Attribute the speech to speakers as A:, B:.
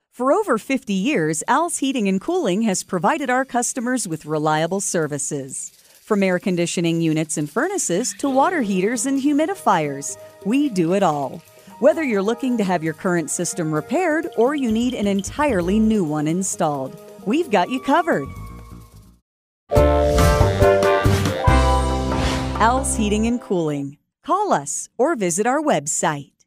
A: For over 50 years, Al's Heating and Cooling has provided our customers with reliable services. From air conditioning units and furnaces to water heaters and humidifiers, we do it all. Whether you're looking to have your current system repaired or you need an entirely new one installed, we've got you covered. Al's Heating and Cooling. Call us or visit our website.